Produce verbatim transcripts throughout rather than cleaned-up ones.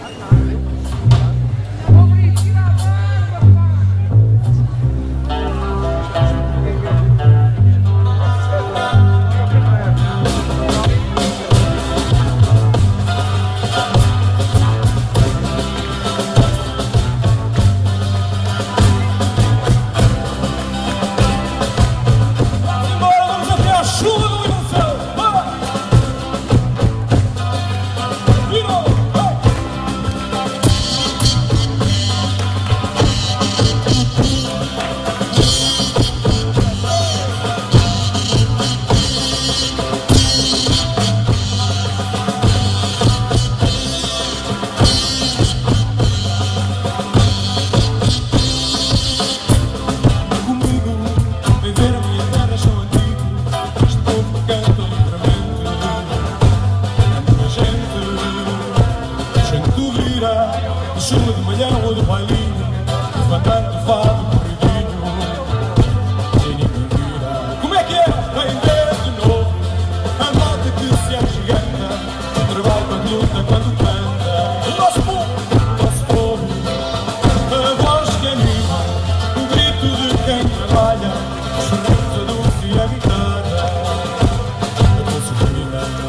Chuva de manhã ou do bailinho, levantando o fado corridinho, sem ninguém vira. Como é que é? Vem ver de novo a malta que se agiganta, o trabalho quando luta, quando canta. O nosso povo, o nosso povo, a voz que anima, o grito de quem trabalha, o sorriso, a dulce e a guitarra, a doce menina.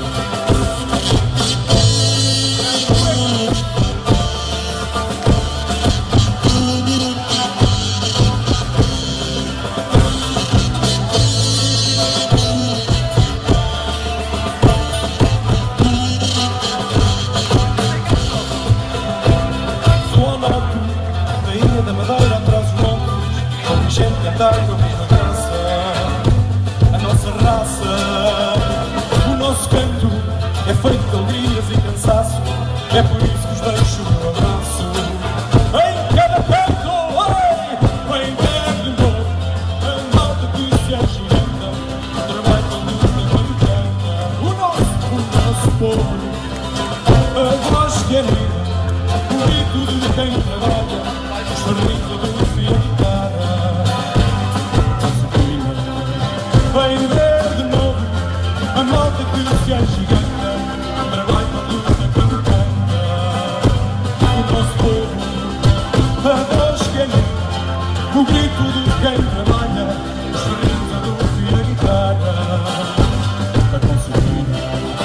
Da Madeira atrás dos montes, com gente cantar com a mesma graça. A nossa raça, o nosso canto é feito de alegrias e cansaço. É por isso que os deixo um abraço. Em cada canto, ai, vem ver de novo a malta que se agiganta, o trabalho quando luta, quando canta. O nosso, o nosso povo, a voz que anima, o grito de quem trabalha, o sorriso doce e a guitarra, a subina. Vem ver de novo a malta que se agiganta, trabalha quando luta, quando canta. O nosso povo, a voz que anima, o grito de quem trabalha, o sorriso doce e a guitarra, a concertina.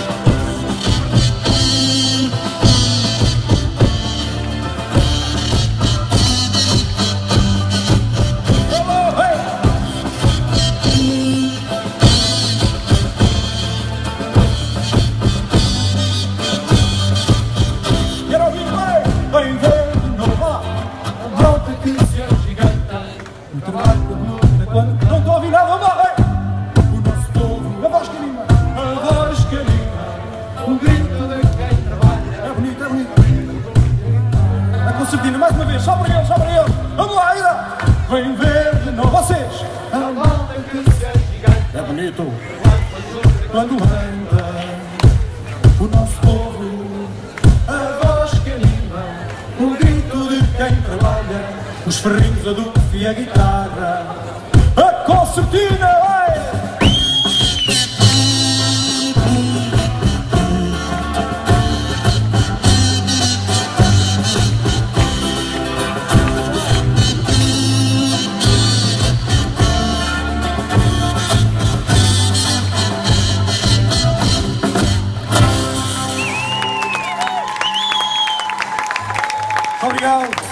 Vem ver de novo a malta que se agiganta, o trabalho quando luta, quando não estou a ouvir nada, vamos lá, o nosso povo, a voz que anima, a voz que anima, o grito de quem trabalha. É bonito, é bonito. A concertina, mais uma vez, só para eles, só para eles. Vamos lá, ida. Vem ver de novo, vocês, a malta que se agiganta. É bonito. Quando anda, o nosso povo, a voz que anima, o grito de quem trabalha, os ferrinhos, a dulce e a guitarra, a concertina, vai! Obrigado.